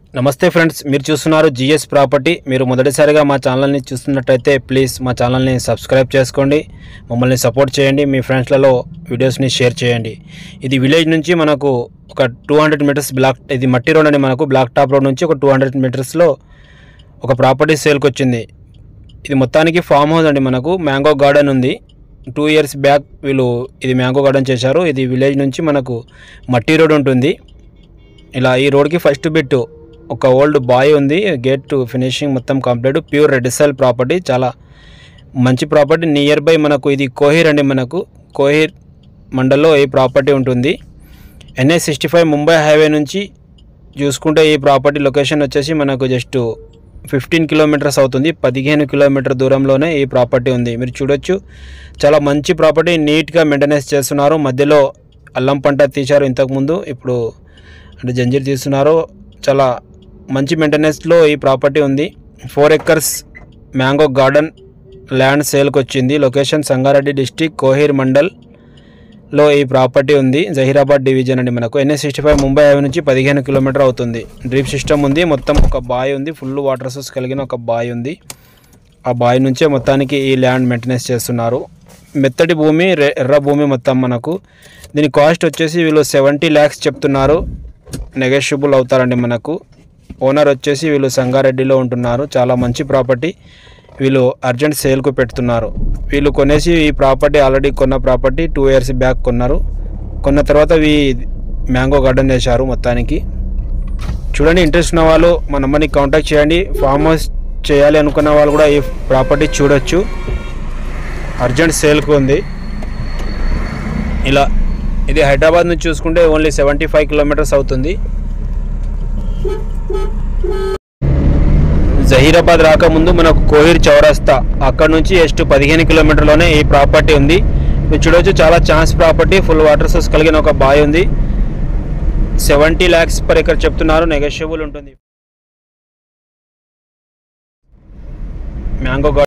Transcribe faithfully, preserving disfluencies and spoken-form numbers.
నమస్తే ఫ్రెండ్స్, మీరు చూస్తున్నారు జిఎస్ ప్రాపర్టీ. మీరు మొదటిసారిగా మా ఛానల్ని చూస్తున్నట్టయితే ప్లీజ్ మా ఛానల్ని సబ్స్క్రైబ్ చేసుకోండి, మమ్మల్ని సపోర్ట్ చేయండి, మీ ఫ్రెండ్స్లలో వీడియోస్ని షేర్ చేయండి. ఇది విలేజ్ నుంచి మనకు ఒక టూ హండ్రెడ్ మీటర్స్ బ్లాక్, ఇది మట్టి రోడ్ అని మనకు బ్లాక్ టాప్ రోడ్ నుంచి ఒక టూ హండ్రెడ్ మీటర్స్లో ఒక ప్రాపర్టీ సేల్కి వచ్చింది. ఇది మొత్తానికి ఫామ్ హౌస్ అండి. మనకు మ్యాంగో గార్డెన్ ఉంది. టూ ఇయర్స్ బ్యాక్ వీళ్ళు ఇది మ్యాంగో గార్డెన్ చేశారు. ఇది విలేజ్ నుంచి మనకు మట్టి రోడ్ ఉంటుంది. ఇలా ఈ రోడ్కి ఫస్ట్ బిట్ ఒక ఓల్డ్ బాయ్ ఉంది. గేట్ టు ఫినిషింగ్ మొత్తం complete. Pure red soil property, చాలా మంచి ప్రాపర్టీ. నియర్ బై మనకు ఇది కోహిర్ అండి. మనకు కోహిర్ మండల్లో ఈ ప్రాపర్టీ ఉంటుంది. NH sixty five Mumbai highway నుంచి చూసుకుంటే ఈ ప్రాపర్టీ లొకేషన్ వచ్చేసి మనకు జస్ట్ ఫిఫ్టీన్ కిలోమీటర్స్ అవుతుంది. పదిహేను కిలోమీటర్ దూరంలోనే ఈ ప్రాపర్టీ ఉంది. మీరు చూడొచ్చు, చాలా మంచి ప్రాపర్టీ, నీట్గా మెయింటెనెన్స్ చేస్తున్నారు. మధ్యలో అల్లం పంట తీశారు ఇంతకుముందు, ఇప్పుడు అంటే జంజీర్ తీస్తున్నారు. చాలా మంచి మెయింటెనెన్స్లో ఈ ప్రాపర్టీ ఉంది. Four acres mango garden land సేల్కి వచ్చింది. లొకేషన్ సంగారెడ్డి డిస్టిక్, కోహిర్ మండల్లో ఈ ప్రాపర్టీ ఉంది. జహీరాబాద్ డివిజన్ అండి. మనకు NH sixty five Mumbai highway నుంచి పదిహేను కిలోమీటర్ అవుతుంది. డ్రిప్ సిస్టమ్ ఉంది. మొత్తం ఒక బాయ్ ఉంది, ఫుల్ వాటర్ సోర్స్ కలిగిన ఒక బాయ్ ఉంది. ఆ బాయ్ నుంచే మొత్తానికి ఈ ల్యాండ్ మెయింటెనెన్స్ చేస్తున్నారు. మెత్తటి భూమి, ఎర్ర భూమి మొత్తం మనకు. దీని కాస్ట్ వచ్చేసి వీళ్ళు సెవెంటీ ల్యాక్స్ చెప్తున్నారు. నెగోషియబుల్ అవుతారండి. మనకు ఓనర్ వచ్చేసి వీళ్ళు సంగారెడ్డిలో ఉంటున్నారు. చాలా మంచి ప్రాపర్టీ. వీళ్ళు అర్జెంట్ సేల్కు పెడుతున్నారు. వీళ్ళు కొనేసి ఈ ప్రాపర్టీ ఆల్రెడీ కొన్న ప్రాపర్టీ టూ ఇయర్స్ బ్యాక్ కొన్నారు. కొన్న తర్వాత ఈ మ్యాంగో గార్డెన్ చేశారు మొత్తానికి. చూడండి, ఇంట్రెస్ట్ ఉన్న వాళ్ళు మా నెంబర్ని కాంటాక్ట్ చేయండి. ఫామ్ హౌస్ చేయాలి అనుకున్న వాళ్ళు కూడా ఈ ప్రాపర్టీ చూడొచ్చు. అర్జెంట్ సేల్కు ఉంది. ఇలా ఇది హైదరాబాద్ నుంచి చూసుకుంటే ఓన్లీ సెవెంటీ ఫైవ్ కిలోమీటర్స్ అవుతుంది. జహీరాబాద్ రాకముందు మనకు కోహిర్ చౌరస్తా, అక్కడ నుంచి జస్ట్ పదిహేను కిలోమీటర్లోనే ఈ ప్రాపర్టీ ఉంది. మీరు చూడవచ్చు, చాలా chance property, full water source కలిగిన ఒక బాయ్ ఉంది. సెవెంటీ ల్యాక్స్ పర్ ఎకర్ చెప్తున్నారు. నెగోషియబుల్ ఉంటుంది. మ్యాంగో